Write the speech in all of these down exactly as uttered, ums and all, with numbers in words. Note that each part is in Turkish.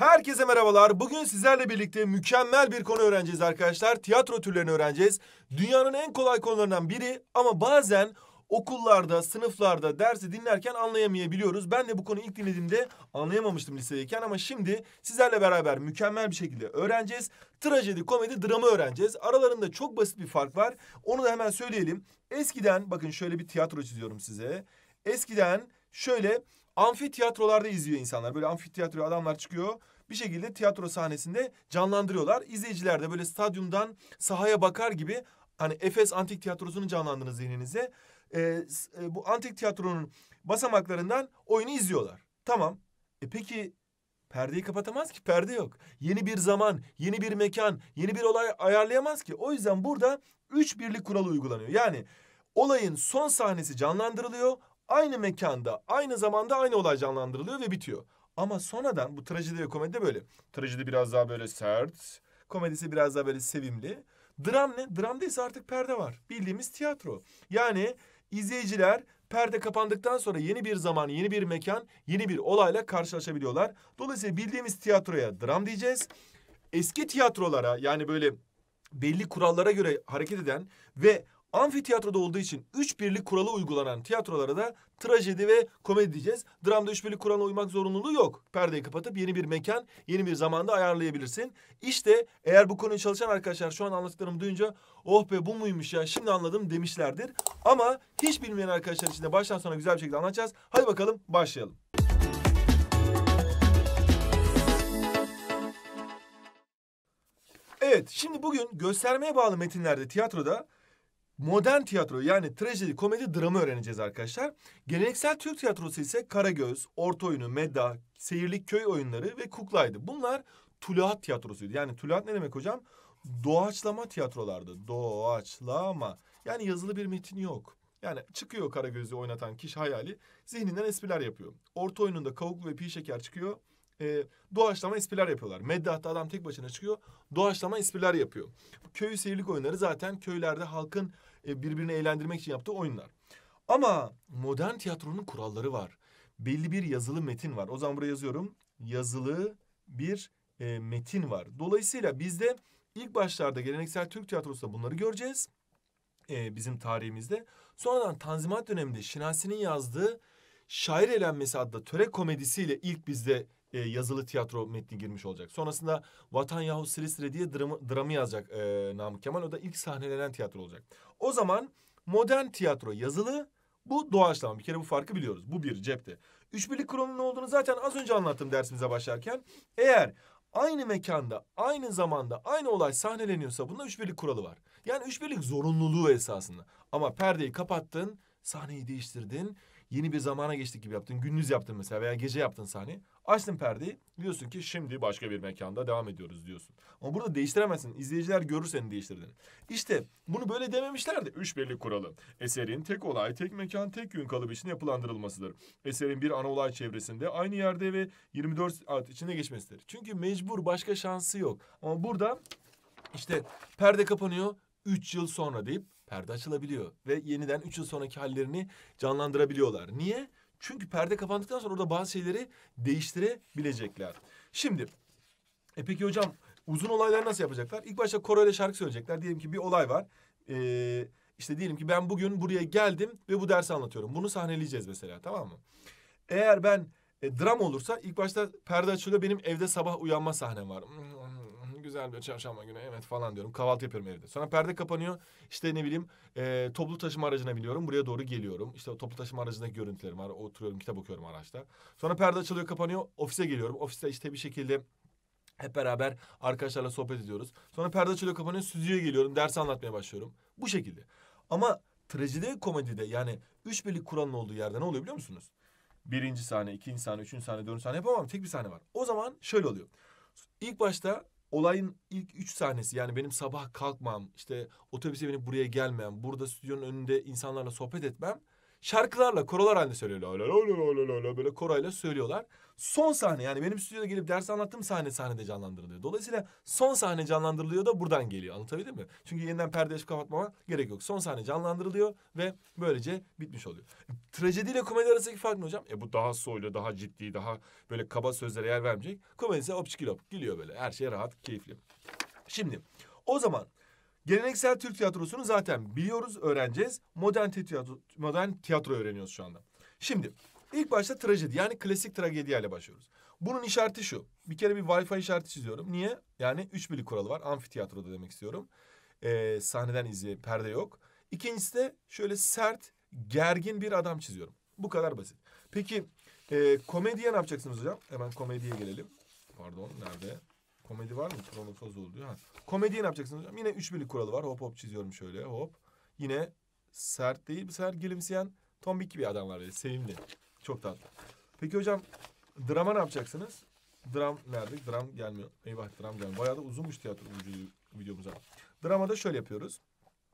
Herkese merhabalar. Bugün sizlerle birlikte mükemmel bir konu öğreneceğiz arkadaşlar. Tiyatro türlerini öğreneceğiz. Dünyanın en kolay konularından biri ama bazen okullarda, sınıflarda dersi dinlerken anlayamayabiliyoruz. Ben de bu konuyu ilk dinlediğimde anlayamamıştım lisedeyken ama şimdi sizlerle beraber mükemmel bir şekilde öğreneceğiz. Trajedi, komedi, dramı öğreneceğiz. Aralarında çok basit bir fark var. Onu da hemen söyleyelim. Eskiden bakın şöyle bir tiyatro çiziyorum size. Eskiden şöyle amfiteyatrolarda izliyor insanlar. Böyle amfiteyatroya adamlar çıkıyor. Bir şekilde tiyatro sahnesinde canlandırıyorlar. İzleyiciler de böyle stadyumdan sahaya bakar gibi hani Efes Antik Tiyatrosu'nu canlandırın zihninize. Ee, bu antik tiyatronun basamaklarından oyunu izliyorlar. Tamam. E peki perdeyi kapatamaz ki, perde yok. Yeni bir zaman, yeni bir mekan, yeni bir olay ayarlayamaz ki. O yüzden burada üç birlik kuralı uygulanıyor. Yani olayın son sahnesi canlandırılıyor. Aynı mekanda, aynı zamanda aynı olay canlandırılıyor ve bitiyor. Ama sonradan bu trajedi ve komedide böyle. Trajedi biraz daha böyle sert, komedisi biraz daha böyle sevimli. Dram ne? Dramda ise artık perde var. Bildiğimiz tiyatro. Yani izleyiciler perde kapandıktan sonra yeni bir zaman, yeni bir mekan, yeni bir olayla karşılaşabiliyorlar. Dolayısıyla bildiğimiz tiyatroya dram diyeceğiz. Eski tiyatrolara yani böyle belli kurallara göre hareket eden ve amfiteyatroda olduğu için üç birlik kuralı uygulanan tiyatrolara da trajedi ve komedi diyeceğiz. Dramda üç birlik kuralına uymak zorunluluğu yok. Perdeyi kapatıp yeni bir mekan, yeni bir zamanda ayarlayabilirsin. İşte eğer bu konuyu çalışan arkadaşlar şu an anlattıklarımı duyunca oh be bu muymuş ya şimdi anladım demişlerdir. Ama hiç bilmeyen arkadaşlar için de baştan sona güzel bir şekilde anlatacağız. Hadi bakalım başlayalım. Evet, şimdi bugün göstermeye bağlı metinlerde tiyatroda modern tiyatro yani trajedi, komedi, dramı öğreneceğiz arkadaşlar. Geleneksel Türk tiyatrosu ise Karagöz, Orta Oyunu, Medda, Seyirlik Köy Oyunları ve Kukla'ydı. Bunlar tuluat tiyatrosuydu. Yani tuluat ne demek hocam? Doğaçlama tiyatrolardı. Doğaçlama. Yani yazılı bir metin yok. Yani çıkıyor Karagöz'ü oynatan kişi hayali zihninden espriler yapıyor. Orta Oyununda Kavuklu ve Pi Şeker çıkıyor. E, doğaçlama espriler yapıyorlar. Meddaht'ta adam tek başına çıkıyor. Doğaçlama espriler yapıyor. Köy seyirlik oyunları zaten köylerde halkın e, birbirini eğlendirmek için yaptığı oyunlar. Ama modern tiyatronun kuralları var. Belli bir yazılı metin var. O zaman buraya yazıyorum. Yazılı bir e, metin var. Dolayısıyla bizde ilk başlarda geleneksel Türk tiyatrosunda bunları göreceğiz. E, bizim tarihimizde. Sonradan Tanzimat döneminde Şinasi'nin yazdığı Şair Eğlenmesi adlı töre komedisiyle ilk bizde e, yazılı tiyatro metni girmiş olacak. Sonrasında Vatan Yahut Silistre diye dramı, dramı yazacak e, Namık Kemal. O da ilk sahnelenen tiyatro olacak. O zaman modern tiyatro yazılı, bu doğaçlama. Bir kere bu farkı biliyoruz. Bu bir cepte. Üç birlik kuralının ne olduğunu zaten az önce anlattım dersimize başlarken. Eğer aynı mekanda, aynı zamanda, aynı olay sahneleniyorsa bunda üç birlik kuralı var. Yani üç birlik zorunluluğu esasında. Ama perdeyi kapattın, sahneyi değiştirdin. Yeni bir zamana geçtik gibi yaptın. Gündüz yaptın mesela veya gece yaptın sahneyi. Açtın perdeyi. Diyorsun ki şimdi başka bir mekanda devam ediyoruz diyorsun. Ama burada değiştiremezsin. İzleyiciler görür senin değiştirdiğini. İşte bunu böyle dememişlerdi. Üç birlik kuralı. Eserin tek olay, tek mekan, tek gün kalıbı içinde yapılandırılmasıdır. Eserin bir ana olay çevresinde aynı yerde ve yirmi dört saat içinde geçmesidir. Çünkü mecbur, başka şansı yok. Ama burada işte perde kapanıyor üç yıl sonra deyip perde açılabiliyor. Ve yeniden üç yıl sonraki hallerini canlandırabiliyorlar. Niye? Çünkü perde kapandıktan sonra orada bazı şeyleri değiştirebilecekler. Şimdi, e peki hocam uzun olayları nasıl yapacaklar? İlk başta koro ile şarkı söyleyecekler. Diyelim ki bir olay var. Ee, işte diyelim ki ben bugün buraya geldim ve bu dersi anlatıyorum. Bunu sahneleyeceğiz mesela, tamam mı? Eğer ben e, dram olursa ilk başta perde açılıyor. Benim evde sabah uyanma sahnem var. Güzel bir çarşamba günü evet falan diyorum. Kahvaltı yapıyorum evde. Sonra perde kapanıyor. İşte ne bileyim e, toplu taşıma aracına biniyorum. Buraya doğru geliyorum. İşte o toplu taşıma aracındaki görüntülerim var. Oturuyorum, kitap okuyorum araçta. Sonra perde açılıyor, kapanıyor. Ofise geliyorum. Ofiste işte bir şekilde hep beraber arkadaşlarla sohbet ediyoruz. Sonra perde açılıyor, kapanıyor. Stüdyoya geliyorum. Dersi anlatmaya başlıyorum. Bu şekilde. Ama trajedi komedide yani üç birlik kuralın olduğu yerde ne oluyor biliyor musunuz? Birinci sahne, ikinci sahne, üçüncü sahne, dördüncü sahne yapamam. Tek bir sahne var. O zaman şöyle oluyor. İlk başta olayın ilk üç sahnesi yani benim sabah kalkmam, işte otobüse binip buraya gelmem, burada stüdyonun önünde insanlarla sohbet etmem Şarkılarla korolar halinde söylüyorlar. La la la la la la, böyle korayla söylüyorlar. Son sahne, yani benim stüdyoda gelip ders anlattığım sahne sahnede canlandırılıyor. Dolayısıyla son sahne canlandırılıyor da buradan geliyor. Anlatabildim mi? Çünkü yeniden perde açıp kapatmama gerek yok. Son sahne canlandırılıyor ve böylece bitmiş oluyor. Trajediyle komedi arasındaki fark ne hocam? E bu daha soylu, daha ciddi, daha böyle kaba sözlere yer vermeyecek. Komedi ise opçikilop, gülüyor böyle. Her şey rahat, keyifli. Şimdi o zaman geleneksel Türk tiyatrosunu zaten biliyoruz, öğreneceğiz. Modern tiyatro, modern tiyatro öğreniyoruz şu anda. Şimdi ilk başta trajedi, yani klasik tragediyle başlıyoruz. Bunun işareti şu. Bir kere bir Wi-Fi işareti çiziyorum. Niye? Yani üç birlik kuralı var. Amfitiyatroda demek istiyorum. Ee, sahneden izleye perde yok. İkincisi de şöyle sert, gergin bir adam çiziyorum. Bu kadar basit. Peki e, komediye ne yapacaksınız hocam? Hemen komediye gelelim. Pardon, nerede? Komedi var mı? Kronofoz oluyor. Ha. Komediye ne yapacaksınız hocam? Yine üç birlik kuralı var. Hop hop çiziyorum şöyle. Hop. Yine sert değil, bu sefer gülümseyen tombik bir adam var böyle. Sevimli. Çok tatlı. Peki hocam drama ne yapacaksınız? Dram nerede? Dram gelmiyor. Eyvah, dram gelmiyor. Bayağı da uzunmuş tiyatro videomuz ama. Dramada şöyle yapıyoruz.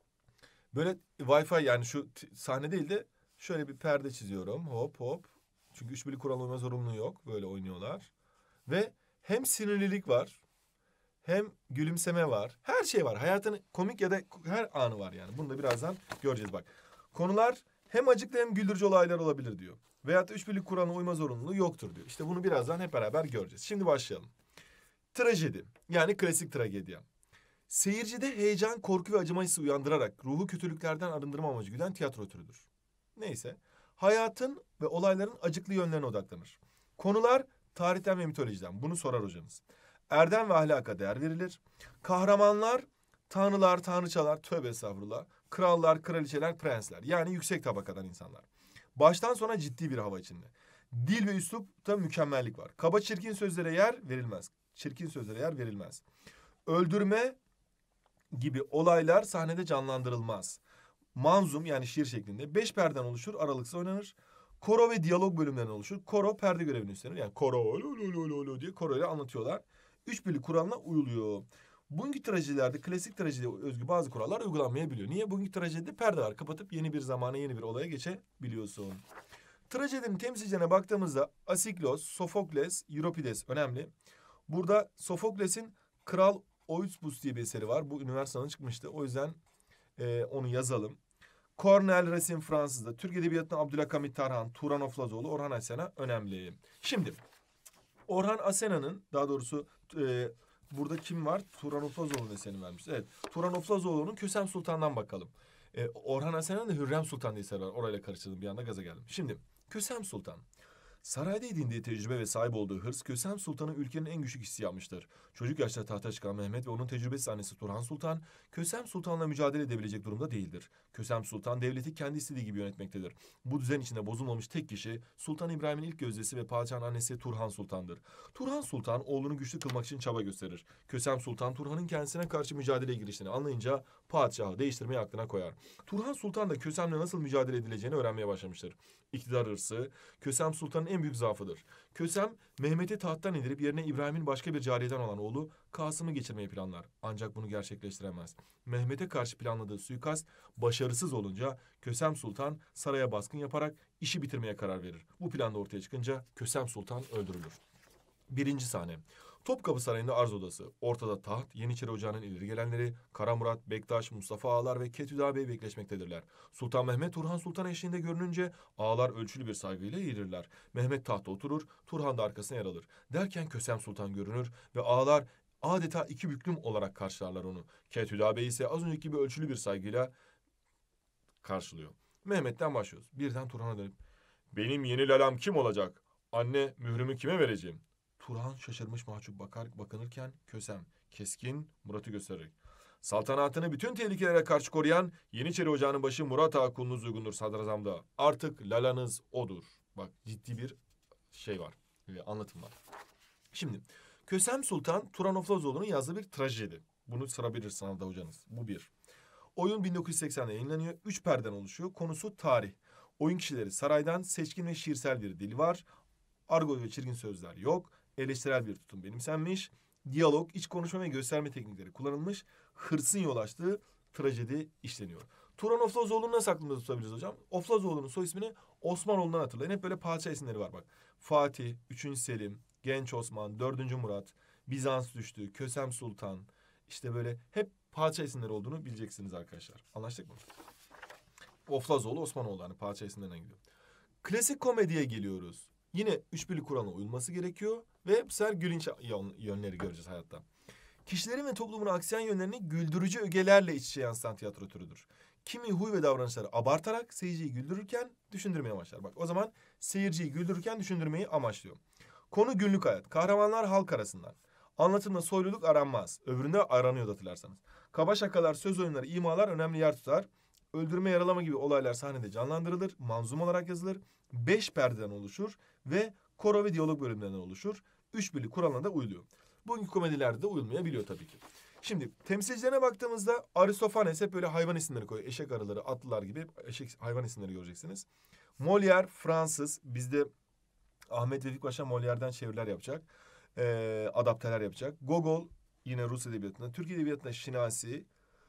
Böyle Wi-Fi, yani şu sahne değil de şöyle bir perde çiziyorum. Hop hop. Çünkü üç birlik kural uyma zorunluluğu yok. Böyle oynuyorlar. Ve hem sinirlilik var, hem gülümseme var. Her şey var. Hayatın komik ya da her anı var yani. Bunu da birazdan göreceğiz bak. Konular hem acıklı hem güldürücü olaylar olabilir diyor. Veyahut da üç birlik kuralına uyma zorunluluğu yoktur diyor. İşte bunu birazdan hep beraber göreceğiz. Şimdi başlayalım. Trajedi, yani klasik tragedya. Seyircide heyecan, korku ve acıma hissi uyandırarak ruhu kötülüklerden arındırma amacı güden tiyatro türüdür. Neyse. Hayatın ve olayların acıklı yönlerine odaklanır. Konular tarihten ve mitolojiden. Bunu sorar hocanız. Erdem ve ahlaka değer verilir. Kahramanlar, tanrılar, tanrıçalar, tövbe estağfurullah. Krallar, kraliçeler, prensler. Yani yüksek tabakadan insanlar. Baştan sona ciddi bir hava içinde. Dil ve üslupta mükemmellik var. Kaba çirkin sözlere yer verilmez. Çirkin sözlere yer verilmez. Öldürme gibi olaylar sahnede canlandırılmaz. Manzum, yani şiir şeklinde beş perden oluşur, aralıksız oynanır. Koro ve diyalog bölümlerinden oluşur. Koro perde görevini üstlenir. Yani koro lo lo lo lo diye koro ile anlatıyorlar. Üç birlik kuralına uyuluyor. Bugünkü trajedilerde klasik trajediye özgü bazı kurallar uygulanmayabiliyor. Niye? Bugünkü trajedide perde var. Kapatıp yeni bir zamana, yeni bir olaya geçebiliyorsun. Trajedinin temsilcilerine baktığımızda Asiklos, Sofokles, Euripides önemli. Burada Sofokles'in Kral Oidipus diye bir eseri var. Bu üniversiteden çıkmıştı. O yüzden e, onu yazalım. Cornel Racine Fransız'da. Türk Edebiyatı'nda Abdülhamit Tarhan, Turan Oflazoğlu, Orhan Asena önemli. Şimdi Orhan Asena'nın, daha doğrusu e, burada kim var? Turan Oflazoğlu'nun eserini vermiş. Evet. Turan Oflazoğlu'nun Kösem Sultan'dan bakalım. E, Orhan Asena'nın da Hürrem Sultan diye eseri var. Orayla karıştırdım, bir anda gaza geldim. Şimdi Kösem Sultan. Sarayda edindiği tecrübe ve sahip olduğu hırs Kösem Sultan'ı ülkenin en güçlü kişisi yapmıştır. Çocuk yaşta tahta çıkan Mehmet ve onun tecrübesiz annesi Turhan Sultan, Kösem Sultan'la mücadele edebilecek durumda değildir. Kösem Sultan devleti kendi istediği gibi yönetmektedir. Bu düzen içinde bozulmamış tek kişi Sultan İbrahim'in ilk gözdesi ve padişahın annesi Turhan Sultan'dır. Turhan Sultan oğlunu güçlü kılmak için çaba gösterir. Kösem Sultan Turhan'ın kendisine karşı mücadeleye giriştiğini anlayınca padişahı değiştirmeyi aklına koyar. Turhan Sultan da Kösem'le nasıl mücadele edileceğini öğrenmeye başlamıştır. İktidar hırsı Kösem Sultan'ın en büyük zaafıdır. Kösem, Mehmet'i tahttan indirip yerine İbrahim'in başka bir cariyeden olan oğlu Kasım'ı geçirmeyi planlar. Ancak bunu gerçekleştiremez. Mehmet'e karşı planladığı suikast başarısız olunca Kösem Sultan saraya baskın yaparak işi bitirmeye karar verir. Bu plan da ortaya çıkınca Kösem Sultan öldürülür. Birinci sahne. Topkapı Sarayı'nda arz odası. Ortada taht, Yeniçeri Ocağı'nın ileri gelenleri, Kara Murat, Bektaş, Mustafa Ağalar ve Ketüda Bey bekleşmektedirler. Sultan Mehmet, Turhan Sultan eşliğinde görününce ağalar ölçülü bir saygıyla eğilirler. Mehmet tahta oturur, Turhan da arkasına yer alır. Derken Kösem Sultan görünür ve ağalar adeta iki büklüm olarak karşılarlar onu. Ketüda Bey ise az önceki gibi ölçülü bir saygıyla karşılıyor. Mehmet'ten başlıyoruz. Birden Turhan'a dönüp, "Benim yeni lalam kim olacak? Anne, mührümü kime vereceğim?" Turhan şaşırmış mahcup bakar, bakınırken Kösem keskin Murat'ı göstererek, "Saltanatını bütün tehlikelere karşı koruyan Yeniçeri Ocağı'nın başı Murat Ağa kulunuz uygundur sadrazamda. Artık lalanız odur." Bak, ciddi bir şey var, e, anlatım var. Şimdi Kösem Sultan Turan Oflazoğlu'nun yazdığı bir trajedi. Bunu sorabilir sınavda hocanız. Bu bir. Oyun bin dokuz yüz seksende yayınlanıyor. Üç perden oluşuyor. Konusu tarih. Oyun kişileri saraydan, seçkin ve şiirsel bir dil var. Argo ve çirkin sözler yok. Eleştirel bir tutum benimsenmiş. Diyalog, iç konuşma ve gösterme teknikleri kullanılmış. Hırsın yol açtığı trajedi işleniyor. Turan Oflazoğlu'nu nasıl aklımda tutabiliriz hocam? Oflazoğlu'nun soy ismini Osmanoğlu'ndan hatırlayın. Hep böyle padişah isimleri var bak. Fatih, üçüncü Selim, Genç Osman, dördüncü Murat, Bizans düştü, Kösem Sultan. İşte böyle hep padişah isimleri olduğunu bileceksiniz arkadaşlar. Anlaştık mı? Oflazoğlu, Osmanoğlu hani padişah isimlerinden gidiyor. Klasik komediye geliyoruz. Yine üç birlik kuralına uyulması gerekiyor. Ve bu sefer gülünç yönleri göreceğiz hayatta. Kişilerin ve toplumun aksiyen yönlerini güldürücü ögelerle iç içe yansıtan tiyatro türüdür. Kimi huy ve davranışları abartarak seyirciyi güldürürken düşündürmeye amaçlar. Bak o zaman seyirciyi güldürürken düşündürmeyi amaçlıyor. Konu günlük hayat. Kahramanlar halk arasından. Anlatımda soyluluk aranmaz. Öbüründe aranıyordu hatırlarsanız. Kaba şakalar, söz oyunları, imalar önemli yer tutar. Öldürme, yaralama gibi olaylar sahnede canlandırılır. Manzum olarak yazılır. Beş perdeden oluşur ve koro ve diyalog bölümlerinden oluşur. Üç birlik kuralına da uyuluyor. Bugünkü komedilerde de uyulmayabiliyor tabii ki. Şimdi temsilcilerine baktığımızda Aristofanes hep böyle hayvan isimleri koyuyor. Eşek arıları, atlılar gibi eşek hayvan isimleri göreceksiniz. Molière Fransız. Bizde Ahmet Vefik Paşa Molière'den çeviriler yapacak. Ee, adapteler yapacak. Gogol yine Rus edebiyatında. Türk edebiyatında Şinasi.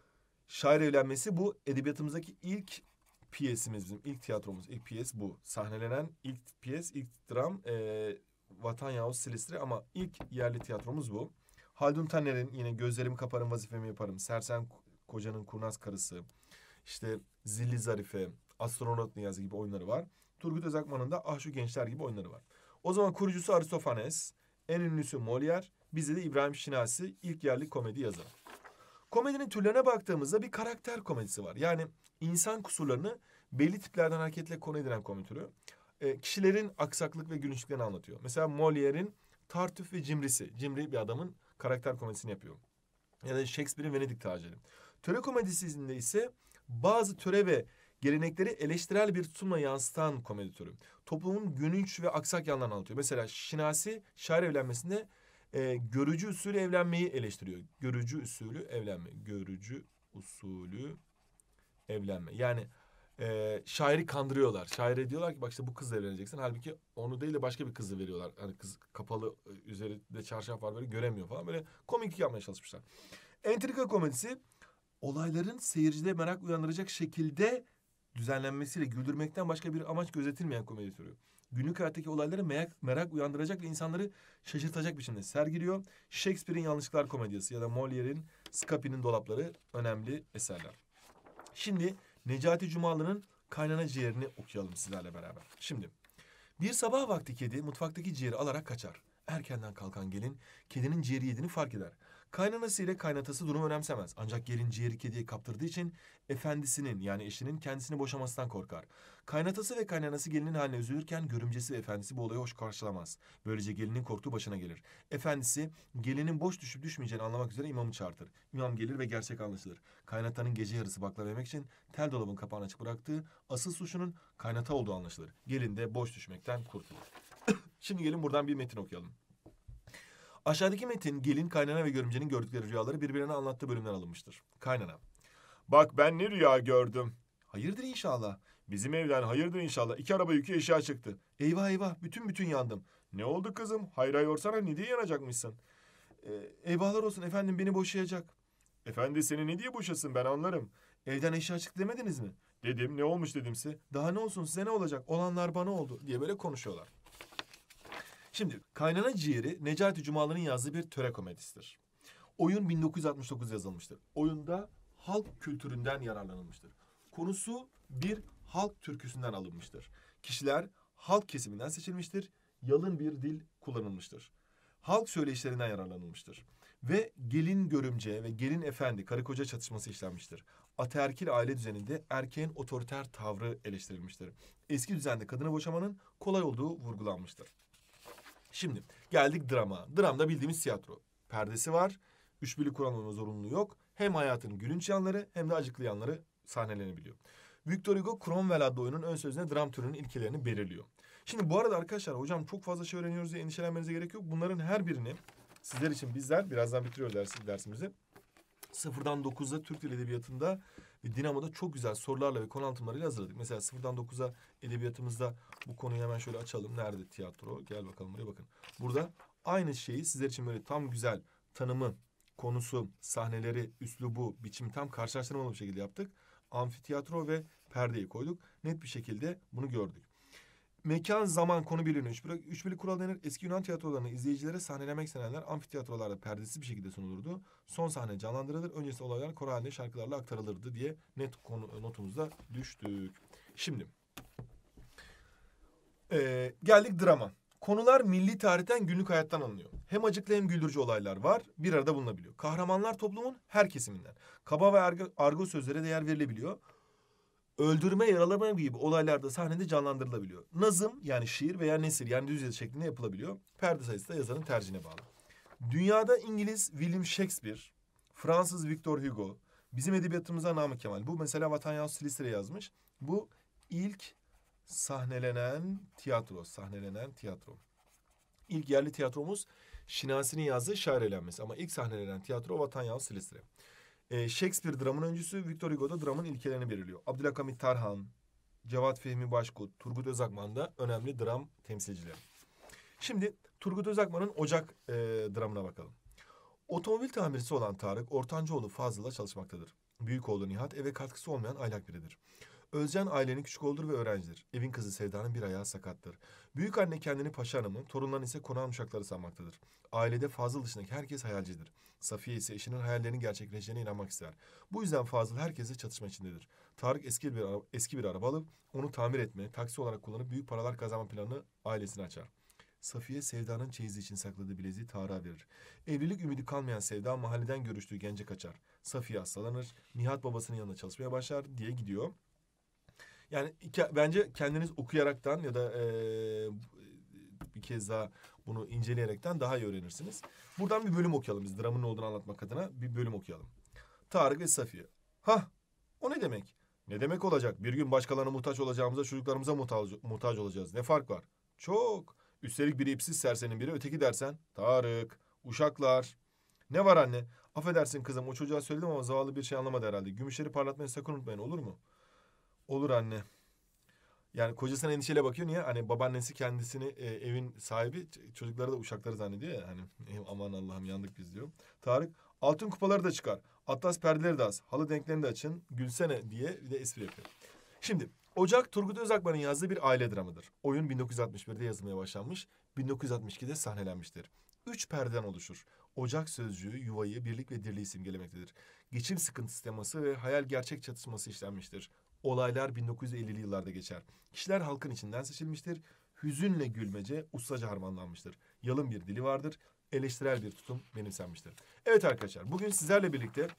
Şair evlenmesi bu edebiyatımızdaki ilk piyesimiz bizim. İlk tiyatromuz, ilk piyes bu. Sahnelenen ilk piyes, ilk dram e, Vatan yahut Silistri ama ilk yerli tiyatromuz bu. Haldun Taner'in yine Gözlerimi Kaparım Vazifemi Yaparım, Sersem Kocanın Kurnaz Karısı, işte Zilli Zarife, Astronot Niyazi gibi oyunları var. Turgut Özakman'ın da Ah Şu Gençler gibi oyunları var. O zaman kurucusu Aristofanes, en ünlüsü Molière, bizde de İbrahim Şinasi ilk yerli komedi yazarı. Komedinin türlerine baktığımızda bir karakter komedisi var. Yani insan kusurlarını belli tiplerden hareketle konu edilen komedi türü. E, kişilerin aksaklık ve gülünçlüklerini anlatıyor. Mesela Molière'in Tartüf ve Cimrisi. Cimri bir adamın karakter komedisini yapıyor. Ya da Shakespeare'in Venedik Taciri. Töre komedisinde ise bazı töre ve gelenekleri eleştirel bir tutumla yansıtan komedi türü. Toplumun gülünç ve aksak yanlarını anlatıyor. Mesela Şinasi şair evlenmesinde e, görücü usulü evlenmeyi eleştiriyor. Görücü usulü evlenme. Görücü usulü evlenme. Yani e, şairi kandırıyorlar. Şaire diyorlar ki bak işte bu kızla evleneceksin. Halbuki onu değil de başka bir kızı veriyorlar. Hani kız kapalı, üzerinde çarşaf var böyle göremiyor falan. Böyle komiklik yapmaya çalışmışlar. Entrika komedisi olayların seyircide merak uyandıracak şekilde düzenlenmesiyle güldürmekten başka bir amaç gözetilmeyen komedi türü. Günlük hayattaki olayları merak, merak uyandıracak ve insanları şaşırtacak biçimde sergiliyor. Shakespeare'in Yanlışlıklar Komedyası ya da Molière'in Scapin'in Dolapları önemli eserler. Şimdi Necati Cumalı'nın Kaynana Ciğerini okuyalım sizlerle beraber. Şimdi bir sabah vakti kedi mutfaktaki ciğeri alarak kaçar. Erkenden kalkan gelin kedinin ciğeri yediğini fark eder. Kaynanası ile kaynatası durumu önemsemez. Ancak gelin ciğeri kediye kaptırdığı için efendisinin yani eşinin kendisini boşamasından korkar. Kaynatası ve kaynanası gelinin haline üzülürken görümcesi ve efendisi bu olayı hoş karşılamaz. Böylece gelinin korktuğu başına gelir. Efendisi gelinin boş düşüp düşmeyeceğini anlamak üzere imamı çağırtır. İmam gelir ve gerçek anlaşılır. Kaynatanın gece yarısı baklava yemek için tel dolabın kapağını açık bıraktığı asıl suçunun kaynata olduğu anlaşılır. Gelin de boş düşmekten kurtulur. Şimdi gelin buradan bir metin okuyalım. Aşağıdaki metin gelin, kaynana ve görümcenin gördükleri rüyaları birbirine anlattığı bölümden alınmıştır. Kaynana. Bak ben ne rüya gördüm. Hayırdır inşallah. Bizim evden hayırdır inşallah. İki araba yükü eşya çıktı. Eyvah eyvah bütün bütün yandım. Ne oldu kızım? Hayra yorsana ne diye yanacakmışsın? Ee, eyvahlar olsun efendim beni boşayacak. Efendi seni ne diye boşasın ben anlarım. Evden eşya çıktı demediniz mi? Dedim ne olmuş dedimse. Daha ne olsun size ne olacak? Olanlar bana oldu diye böyle konuşuyorlar. Şimdi Kaynana Ciğeri Necati Cumalı'nın yazdığı bir töre komedisidir. Oyun bin dokuz yüz altmış dokuz yazılmıştır. Oyunda halk kültüründen yararlanılmıştır. Konusu bir halk türküsünden alınmıştır. Kişiler halk kesiminden seçilmiştir. Yalın bir dil kullanılmıştır. Halk söyleyişlerinden yararlanılmıştır. Ve gelin görümce ve gelin efendi karı koca çatışması işlenmiştir. Ataerkil aile düzeninde erkeğin otoriter tavrı eleştirilmiştir. Eski düzende kadını boşamanın kolay olduğu vurgulanmıştır. Şimdi geldik drama. Dramda bildiğimiz tiyatro. Perdesi var. Üç birlik kural olma zorunluluğu yok. Hem hayatın gülünç yanları hem de acıklı yanları sahnelenebiliyor. Victor Hugo Cromwell adlı oyunun ön sözüne dram türünün ilkelerini belirliyor. Şimdi bu arada arkadaşlar hocam çok fazla şey öğreniyoruz diye endişelenmenize gerek yok. Bunların her birini sizler için bizler birazdan bitiriyoruz ders, dersimizi. Sıfırdan dokuza Türk Dili Edebiyatı'nda ve Dinamo'da çok güzel sorularla ve konu anlatımlarıyla hazırladık. Mesela sıfırdan dokuza edebiyatımızda bu konuyu hemen şöyle açalım. Nerede tiyatro? Gel bakalım buraya bakın. Burada aynı şeyi sizler için böyle tam güzel tanımı, konusu, sahneleri, üslubu, biçimi tam karşılaştırmalı bir şekilde yaptık. amfiteyatro ve perdeyi koyduk. Net bir şekilde bunu gördük. Mekan, zaman, konu birliğine üç birlik, üç birlik kural denir. Eski Yunan tiyatrolarını izleyicilere sahnelemek istenenler amfiteyatrolarda perdesiz bir şekilde sunulurdu. Son sahne canlandırılır. Öncesi olaylar koro halinde şarkılarla aktarılırdı diye net konu, notumuzda düştük. Şimdi ee, geldik drama. Konular milli tarihten, günlük hayattan alınıyor. Hem acıklı hem güldürücü olaylar var. Bir arada bulunabiliyor. Kahramanlar toplumun her kesiminden. Kaba ve argo, argo sözlere değer verilebiliyor. Öldürme, yaralama gibi olaylarda sahnede canlandırılabiliyor. Nazım yani şiir veya nesir yani düz yazı şeklinde yapılabiliyor. Perde sayısı da yazarın tercihine bağlı. Dünyada İngiliz William Shakespeare, Fransız Victor Hugo, bizim edebiyatımıza Namık Kemal. Bu mesela Vatan Yahut Silistre yazmış. Bu ilk sahnelenen tiyatro, sahnelenen tiyatro. İlk yerli tiyatromuz Şinasi'nin yazdığı Şair Eğlenmesi. Ama ilk sahnelenen tiyatro Vatan Yahut Silistre. Ee, Shakespeare dramın öncüsü, Victor Hugo da dramın ilkelerini belirliyor. Abdülhamit Tarhan, Cevat Fehmi Başkut, Turgut Özakman da önemli dram temsilcileri. Şimdi Turgut Özakman'ın Ocak e, dramına bakalım. Otomobil tamircisi olan Tarık, ortanca oğlu Fazıl'la çalışmaktadır. Büyük oğlu Nihat eve katkısı olmayan aylak biridir. Özcan ailenin küçük oğludur ve öğrencidir. Evin kızı Sevda'nın bir ayağı sakattır. Büyük anne kendini Paşa Hanım'ın, torunlarını ise konağın uşakları sanmaktadır. Ailede Fazıl dışındaki herkes hayalcidir. Safiye ise eşinin hayallerinin gerçekleşeceğine inanmak ister. Bu yüzden Fazıl herkesle çatışma içindedir. Tarık eski bir, araba, eski bir araba alıp onu tamir etme, taksi olarak kullanıp büyük paralar kazanma planını ailesine açar. Safiye Sevda'nın çeyizi için sakladığı bileziği Tarık'a verir. Evlilik ümidi kalmayan Sevda mahalleden görüştüğü gence kaçar. Safiye hastalanır, Nihat babasının yanında çalışmaya başlar diye gidiyor. Yani iki, bence kendiniz okuyaraktan ya da ee, bir kez daha bunu inceleyerekten daha iyi öğrenirsiniz. Buradan bir bölüm okuyalım biz. Dramın ne olduğunu anlatmak adına bir bölüm okuyalım. Tarık ve Safiye. Hah, o ne demek? Ne demek olacak? Bir gün başkalarına muhtaç olacağımıza çocuklarımıza muhtaç, muhtaç olacağız. Ne fark var? Çok. Üstelik biri ipsiz sersenin biri öteki dersen. Tarık, uşaklar. Ne var anne? Affedersin kızım o çocuğa söyledim ama zavallı bir şey anlamadı herhalde. Gümüşleri parlatmayı sakın unutmayın olur mu? Olur anne. Yani kocasına endişeyle bakıyor. Niye? Hani babaannesi kendisini e, evin sahibi, çocukları da uşakları zannediyor ya. Hani aman Allah'ım yandık biz diyor. Tarık altın kupaları da çıkar. Atlas perdeleri de az. Halı denklerini de açın. Gülsene diye bir de espri yapıyor. Şimdi Ocak Turgut Özakman'ın yazdığı bir aile dramıdır. Oyun bin dokuz yüz altmış birde yazılmaya başlanmış. bin dokuz yüz altmış ikide sahnelenmiştir. Üç perdeden oluşur. Ocak sözcüğü yuvayı, birlik ve dirliği simgelemektedir. Geçim sıkıntısı teması ve hayal gerçek çatışması işlenmiştir. Olaylar bin dokuz yüz ellili yıllarda geçer. Kişiler halkın içinden seçilmiştir. Hüzünle gülmece ustaca harmanlanmıştır. Yalın bir dili vardır. Eleştirel bir tutum benimsenmiştir. Evet arkadaşlar bugün sizlerle birlikte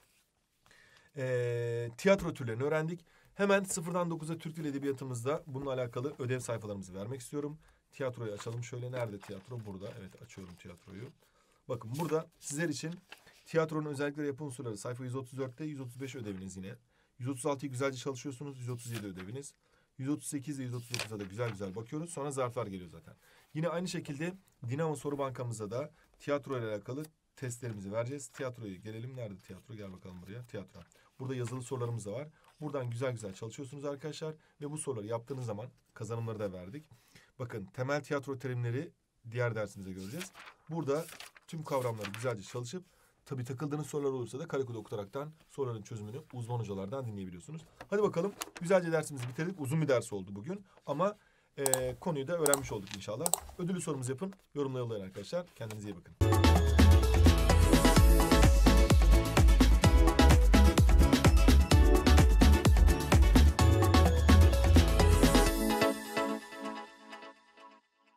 ee, tiyatro türlerini öğrendik. Hemen sıfırdan dokuza Türk Dil Edebiyatımızda bununla alakalı ödev sayfalarımızı vermek istiyorum. Tiyatroyu açalım. Şöyle nerede tiyatro? Burada. Evet açıyorum tiyatroyu. Bakın burada sizler için tiyatronun özellikleri yapı unsurları sayfa yüz otuz dörtte yüz otuz beş ödeviniz yine. yüz otuz altıyı güzelce çalışıyorsunuz. yüz otuz yedi ödeviniz. yüz otuz sekiz ve yüz otuz dokuzda da güzel güzel bakıyoruz. Sonra zarflar geliyor zaten. Yine aynı şekilde Dinamo Soru Bankamızda da tiyatro ile alakalı testlerimizi vereceğiz. Tiyatroyu gelelim. Nerede tiyatro? Gel bakalım buraya. Tiyatro. Burada yazılı sorularımız da var. Buradan güzel güzel çalışıyorsunuz arkadaşlar. Ve bu soruları yaptığınız zaman kazanımları da verdik. Bakın temel tiyatro terimleri diğer dersimizde göreceğiz. Burada tüm kavramları güzelce çalışıp tabii takıldığınız sorular olursa da karekod okutaraktan soruların çözümünü uzman hocalardan dinleyebiliyorsunuz. Hadi bakalım güzelce dersimizi bitirdik. Uzun bir ders oldu bugün ama e, konuyu da öğrenmiş olduk inşallah. Ödüllü sorumuzu yapın. Yorumla yollayın arkadaşlar. Kendinize iyi bakın.